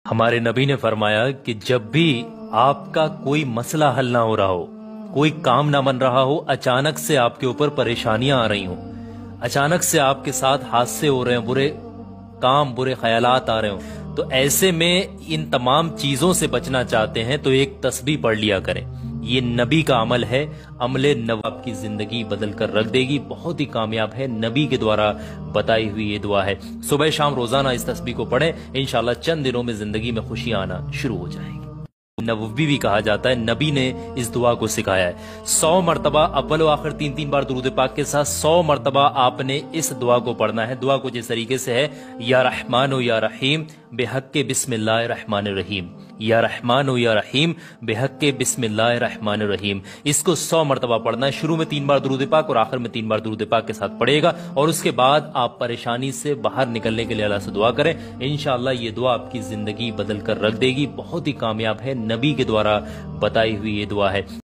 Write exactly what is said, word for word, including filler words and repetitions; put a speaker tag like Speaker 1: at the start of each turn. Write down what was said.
Speaker 1: ہمارے نبی نے فرمایا کہ جب بھی آپ کا کوئی مسئلہ حل نہ ہو رہا ہو، کوئی کام نہ بن رہا ہو، اچانک سے آپ کے اوپر پریشانیاں آ رہی ہوں، اچانک سے آپ کے ساتھ حادثے ہو رہے ہیں، برے کام برے خیالات آ رہے ہوں، تو ایسے میں ان تمام چیزوں سے بچنا چاہتے ہیں تو ایک تسبیح پڑھ لیا کریں۔ یہ نبی کا عمل ہے، عمل نواب کی زندگی بدل کر رکھ دے گی، بہت ہی کامیاب ہے، نبی کے دوارا بتائی ہوئی یہ دعا ہے۔ صبح شام روزانہ اس تسبیح کو پڑھیں، انشاءاللہ چند دنوں میں زندگی میں خوشیاں آنا شروع ہو جائیں گی۔ نبوی بھی کہا جاتا ہے، نبی نے اس دعا کو سکھایا ہے۔ سو مرتبہ اول و آخر تین تین بار درود پاک کے ساتھ سو مرتبہ آپ نے اس دعا کو پڑھنا ہے۔ دعا کچھ اس طریقے سے ہے، یا رحمان و یا رحیم بحق بسم اللہ الرحمن الرحیم، یا رحمان و یا رحیم بحق بسم اللہ الرحمن الرحیم۔ اس کو سو مرتبہ پڑھنا ہے۔ شروع میں تین بار درود پاک اور آخر میں تین بار درود پاک کے ساتھ پڑھے گا، اور اس کے بعد آپ پریشانی سے باہر نکلنے کے لیے اللہ سے دعا کریں۔ انشاءاللہ یہ دعا آپ کی زندگی بدل کر رکھ دے گی، بہت ہی کامیاب ہے، نبی کے دوارا بتائی ہوئی یہ دعا ہے۔